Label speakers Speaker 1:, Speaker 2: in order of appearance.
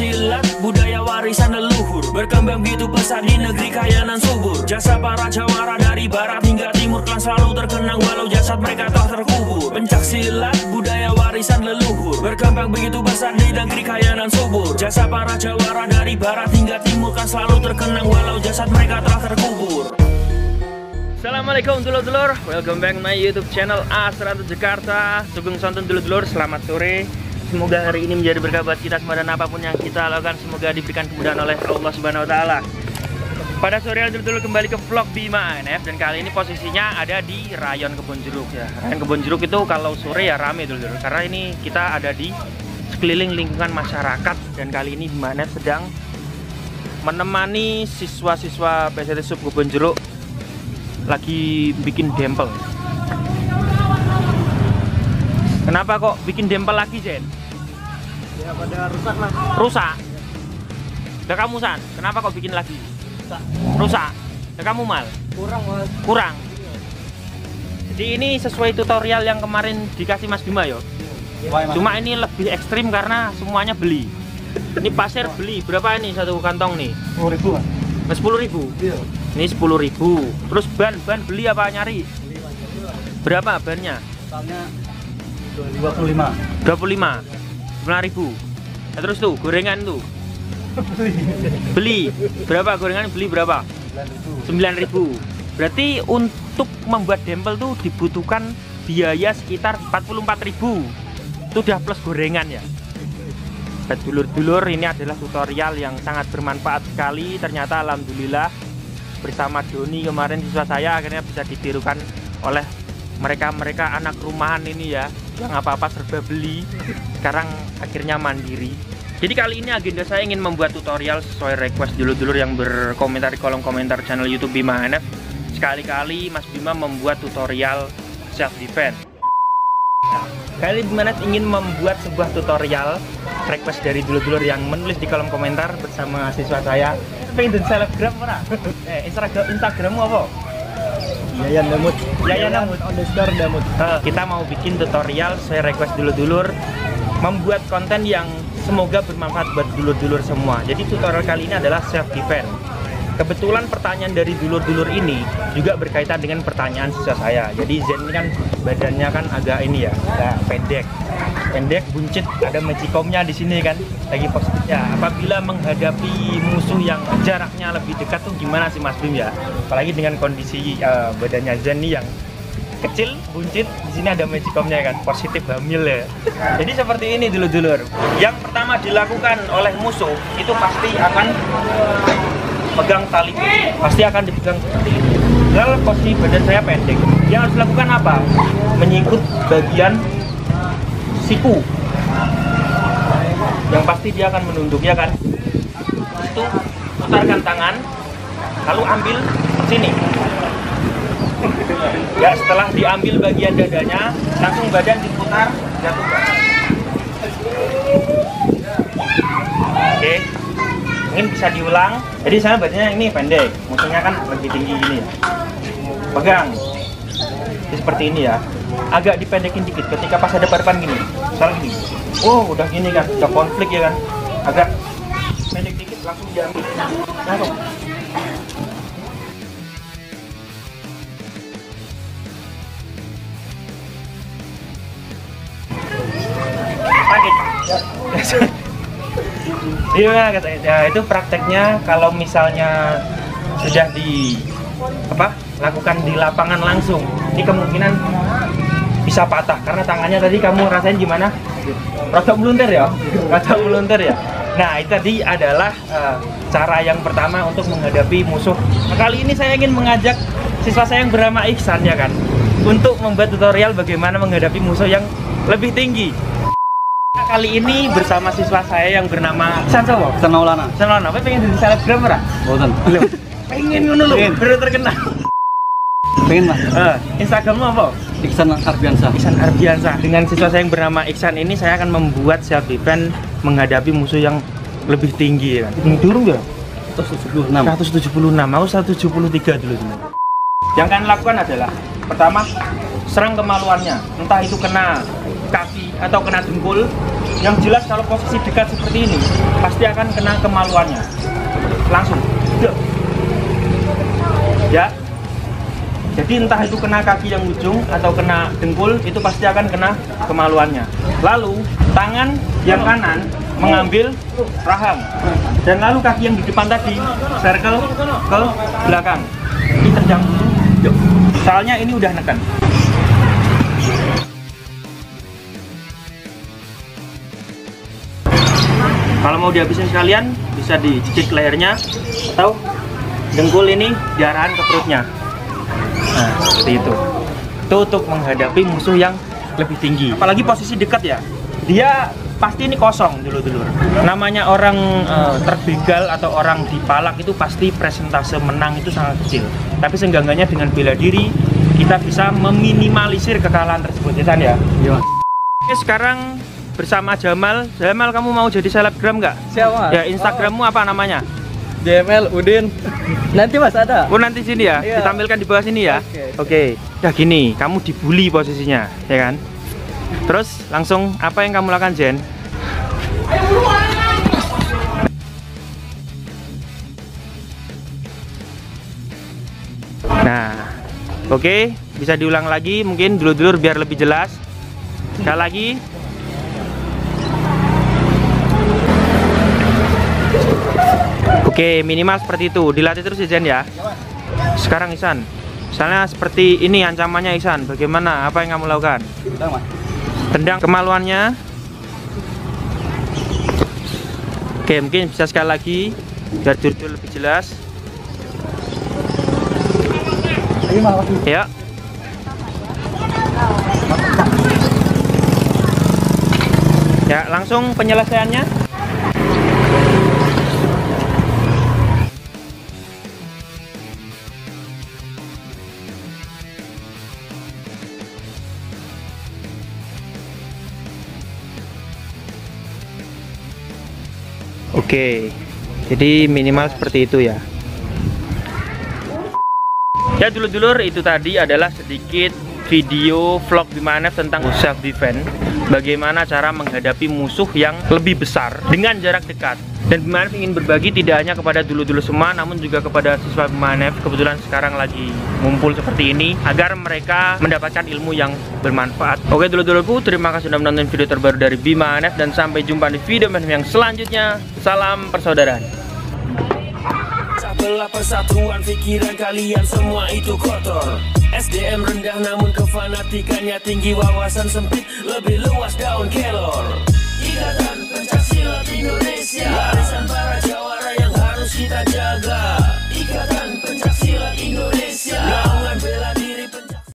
Speaker 1: silat, budaya warisan leluhur, berkembang begitu pesat di negeri kaya dan subur. Jasa para jawara dari barat hingga timur kan selalu terkenang walau jasad mereka telah terkubur. Pencak silat, budaya warisan leluhur, berkembang begitu besar di negeri kaya dan subur. Jasa para jawara dari barat hingga timur kan selalu terkenang walau jasad mereka telah terkubur. Assalamualaikum dulur-dulur, welcome back my YouTube channel A100 Jakarta. Sugeng sonten dulur-dulur, selamat sore. Semoga hari ini menjadi berkah buat kita semua dan apapun yang kita lakukan semoga diberikan kemudahan oleh Allah Subhanahu wa taala. Pada sore hari dulur-dulur kembali ke vlog Bima ANF dan kali ini posisinya ada di Rayon Kebonjeruk ya. Rayon Kebonjeruk itu kalau sore ya rame dulur-dulur karena ini kita ada di sekeliling lingkungan masyarakat dan kali ini Bima ANF sedang menemani siswa-siswa PSDT Sub Kebonjeruk lagi bikin dempel. Kenapa kok bikin dempel lagi, Jen?
Speaker 2: Ya pada rusak mas.
Speaker 1: Rusak? Udah kamu San, kenapa kok bikin lagi? Rusak? Udah kamu Mal?
Speaker 2: Kurang mas.
Speaker 1: Kurang? Jadi ini sesuai tutorial yang kemarin dikasih Mas Bima yo. Cuma ini lebih ekstrim karena semuanya beli. Ini pasir beli, berapa ini satu kantong nih?
Speaker 2: 10.000 mas.
Speaker 1: 10.000? Iya. Ini 10.000. Terus ban beli apa nyari? Berapa bannya?
Speaker 2: Misalnya 25.
Speaker 1: 9.000. Nah, terus tuh gorengan tuh. Beli. Berapa gorengan beli berapa? 9.000. Berarti untuk membuat dempel tuh dibutuhkan biaya sekitar 44.000. Itu udah plus gorengan ya. Dulur-dulur, ini adalah tutorial yang sangat bermanfaat sekali. Ternyata alhamdulillah bersama Doni kemarin siswa saya akhirnya bisa ditirukan oleh mereka anak rumahan ini ya, yang apa-apa serba beli, sekarang akhirnya mandiri. Jadi kali ini agenda saya ingin membuat tutorial sesuai request dulur-dulur yang berkomentar di kolom komentar channel YouTube Bima ANF. Sekali-kali Mas Bima membuat tutorial self defense. Nah, kali ini Bima ANF ingin membuat sebuah tutorial request dari dulur-dulur yang menulis di kolom komentar bersama siswa saya. Pengen selebgram ora? Instagrammu apa?
Speaker 2: Yayan Damut.
Speaker 1: Yayan Damut
Speaker 2: underscore Damut.
Speaker 1: Kita mau bikin tutorial sesuai request dulur-dulur, membuat konten yang semoga bermanfaat buat dulur-dulur semua. Jadi tutorial kali ini adalah self defense. Kebetulan pertanyaan dari dulur-dulur ini juga berkaitan dengan pertanyaan siswa saya. Jadi Zen ini kan badannya kan agak ini ya, agak pendek, buncit, ada magicomnya di sini kan, lagi positif ya. Apabila menghadapi musuh yang jaraknya lebih dekat tuh gimana sih Mas Bim ya? Apalagi dengan kondisi badannya Zen nih yang kecil, buncit, di sini ada magicomnya kan, positif hamil ya. Jadi seperti ini dulur-dulur. Yang pertama dilakukan oleh musuh itu pasti akan pegang tali, pasti akan dipegang seperti ini. Lalu posisi badan saya pendek, yang harus dilakukan apa? Menyangkut bagian siku, yang pasti dia akan menunduk ya kan. Itu putarkan tangan, lalu ambil sini. Ya setelah diambil bagian dadanya, langsung badan diputar, jatuhkan. Oke. Mungkin bisa diulang. Jadi saya badannya ini pendek, musuhnya kan lebih tinggi gini ya. Pegang. Jadi seperti ini ya. Agak dipendekin dikit ketika pas ada depan gini. Misalnya gini. Oh, udah gini kan, udah konflik ya kan. Agak pendek dikit langsung diambil. Langsung. Sakit. Iya, ya, itu prakteknya kalau misalnya sudah lakukan di lapangan langsung, ini kemungkinan bisa patah karena tangannya tadi kamu rasain gimana? Rada melunter ya? Nah, itu tadi adalah cara yang pertama untuk menghadapi musuh. Nah, kali ini saya ingin mengajak siswa saya yang bernama Iksan ya kan, untuk membuat tutorial bagaimana menghadapi musuh yang lebih tinggi. Kali ini bersama siswa saya yang bernama Iksan Sowo.
Speaker 2: Iksan Maulana.
Speaker 1: Apa pengen jadi selebgram ora?
Speaker 2: Boten.
Speaker 1: Pengen ngono lho, baru terkenal.
Speaker 2: Pengen mas.
Speaker 1: Instagrammu apa?
Speaker 2: Iksan Arbiansa.
Speaker 1: Iksan Arbiansa. Dengan siswa saya yang bernama Iksan ini saya akan membuat self defense menghadapi musuh yang lebih tinggi ya. Durung ya?
Speaker 2: 176.
Speaker 1: Mau 173 dulu. Yang kalian lakukan adalah pertama serang kemaluannya, entah itu kena kaki atau kena dengkul,
Speaker 3: Yang jelas kalau posisi dekat seperti ini pasti akan kena kemaluannya. Langsung. Ya. Jadi entah itu kena kaki yang ujung atau kena dengkul, itu pasti akan kena kemaluannya. Lalu tangan yang kanan mengambil rahang, dan lalu kaki yang di depan tadi circle ke belakang. Ini tendang dulu. Yuk. Soalnya ini udah neken. Kalau mau dihabisin sekalian, bisa dicicik lehernya atau dengkul ini diarahan ke perutnya. Nah, seperti itu. Itu untuk menghadapi musuh yang lebih tinggi. Apalagi posisi dekat ya. Dia pasti ini kosong dulu-dulu. Namanya orang terbegal atau orang dipalak itu pasti presentase menang itu sangat kecil. Tapi seenggaknya dengan bela diri kita bisa meminimalisir kekalahan tersebut, ya San ya.
Speaker 2: Iya.
Speaker 3: Oke, sekarang bersama Jamal. Jamal, kamu mau jadi selebgram nggak?
Speaker 2: Siapa?
Speaker 3: Ya, Instagrammu apa namanya?
Speaker 2: JML Udin. Nanti Mas ada.
Speaker 3: Oh, nanti sini ya,
Speaker 2: Iya.
Speaker 3: ditampilkan di bawah sini ya.
Speaker 2: Oke.
Speaker 3: Nah gini, kamu dibully posisinya, ya kan? Terus langsung apa yang kamu lakukan, Jen? Nah, oke, bisa diulang lagi mungkin dulur-dulur biar lebih jelas. Sekali lagi. Oke, minimal seperti itu. Dilatih terus ya, Jen ya. Sekarang Ihsan, misalnya seperti ini ancamannya Ihsan, bagaimana? Apa yang kamu lakukan?
Speaker 2: Tendang, Mas.
Speaker 3: Tendang kemaluannya. Oke, mungkin bisa sekali lagi biar jujur lebih jelas.
Speaker 2: Ayo, Mas.
Speaker 3: Ya. Ya, langsung penyelesaiannya. Oke, jadi minimal seperti itu ya. Ya dulur-dulur, itu tadi adalah sedikit video vlog Bimanev tentang self defense. Bagaimana cara menghadapi musuh yang lebih besar dengan jarak dekat. Dan Bimanev ingin berbagi tidak hanya kepada dulur-dulur semua, namun juga kepada siswa Bimanev. Kebetulan sekarang lagi ngumpul seperti ini, agar mereka mendapatkan ilmu yang bermanfaat. Oke dulur-dulurku, terima kasih sudah menonton video terbaru dari Bimanev, dan sampai jumpa di video yang selanjutnya. Salam persaudaraan.
Speaker 1: Belah persatuan pikiran kalian semua itu kotor. SDM rendah namun kefanatikannya tinggi, wawasan sempit lebih luas daun kelor.